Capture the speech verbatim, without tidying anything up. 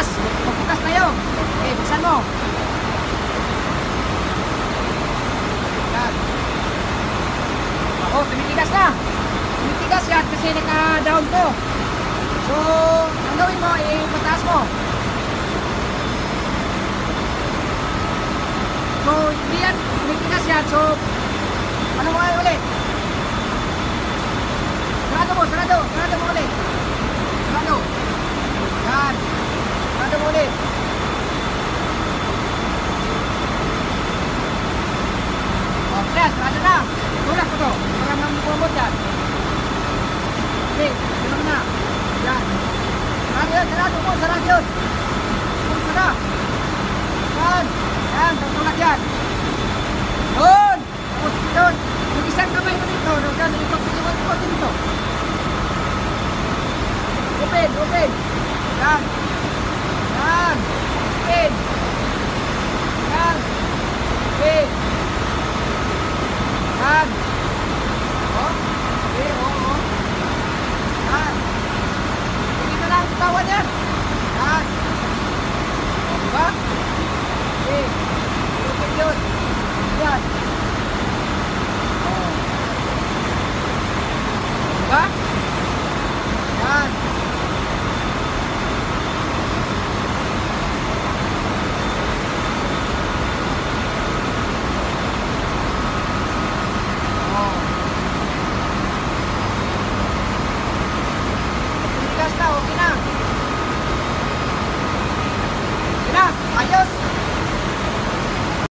Bukas. Bukas tayo. Okay, buksan mo. Yan. Oh, tumitigas na. Tumitigas yan kasi naka-down to. So, ang gawin mo, ipataas mo. So, hindi yan, tumitigas yan. So, ano mo kayo ulit? Sarado mo, sarado. Sarado mo ulit. Sarado. Yan. Sarado mo ulit. O, kaya, sarado na. Tulak ko to. Para mamumot yan. Okay, tulak na. Yan. Sarado yun, sarado mo, sarado yun. Kung sarado. Yan. Yan, tutulak yan. Doon. Tapos doon. Yung isang kamay mo dito. Doon, ikot-ikot dito. Open, open. Yan. Yan. Open. Yan. Open. Yan. O. Okay, o, o. Yan. Hindi na lang katawan yan. Yan. O, diba? Okay. Open yun. Yan. O. Diba?